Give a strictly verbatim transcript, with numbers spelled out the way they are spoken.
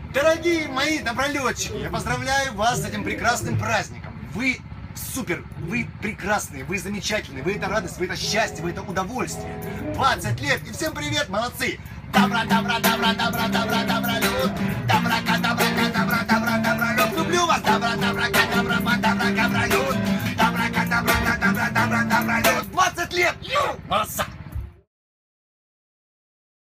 Дорогие мои добролетчики, я поздравляю вас с этим прекрасным праздником. Вы супер, вы прекрасные, вы замечательные, вы это радость, вы это счастье, вы это удовольствие. двадцать лет, и всем привет, молодцы! Добра, добра, добра, добра, добра, добра, люд, добра, добра, добра, добра,